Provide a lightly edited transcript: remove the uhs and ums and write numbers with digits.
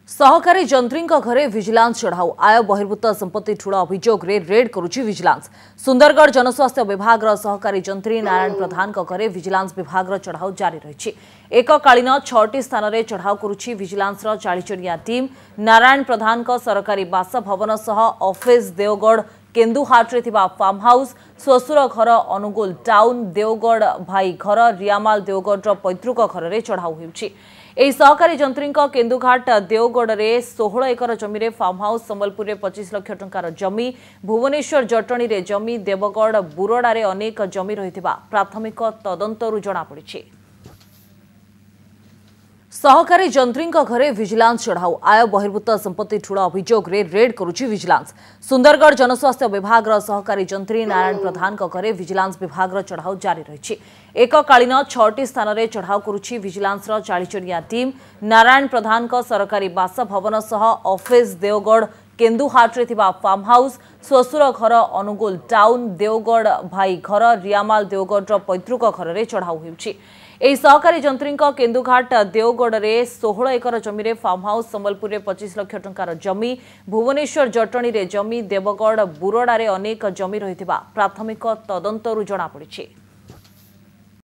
सहकारी जंत्री घरे विजिलांस चढ़ाऊ आय बहिर्भूत संपत्ति ठूल अभियोग रेड करुछि विजिलांस। सुंदरगढ़ जनस्वास्थ्य विभाग सहकारी जंत्री नारायण प्रधान घरे विजिलांस विभाग चढ़ाऊ जारी रही। एककालीन 6टी स्थान में चढ़ाऊ करुछि विजिलांस 40 जणिया टीम। नारायण प्रधान सरकारी बासभवन सह office Deogarh Kenduhate farm house श्वशुर घर अनुगुल टाउन देवगढ़ भाई घर रियामाल देवगढ़ पैतृक घर में चढ़ाऊ होउछि। एही सहकारी जंत्री केन्दुघाट देवगढ़ में 16 एकर जमी रे फार्म हाउस, संबलपुर में 25 लाख टंकार जमी, भुवनेश्वर जटणी रे जमी, देवगढ़ बुरडा रे अनेक जमी रहिथिबा प्राथमिक तदंतरु जणा पड़िछि। सहकारी जंत्री घरे विजिलांस चढ़ाऊ आय बहिर्भूत संपत्ति ठूल अभियोग रेड करुछि विजिलांस। सुंदरगढ़ जनस्वास्थ्य विभाग सहकारी जंत्री नारायण प्रधान घरे विजिलांस विभाग चढ़ाऊ जारी रही। एककालीन 6टी स्थान में चढ़ाऊ करुछि विजिलांस 40 जणिया टीम। नारायण प्रधान सरकारी बासभवन सह office Deogarh Kenduhate farm house, श्वशुर घर अनुगुल टाउन देवगढ़ भाई घर रियामाल देवगढ़ पैतृक घर में चढ़ाऊ होउछि। एही सहकारी जंत्री केन्दुघाट देवगढ़ में 16 एकर जमी रे फार्म हाउस, संबलपुर में 25 लाख टंकार जमी, भुवनेश्वर जटणी रे जमी, देवगढ़ बुरडा रे अनेक जमी रहिथिबा प्राथमिक तदंतरु जणा पड़िछि।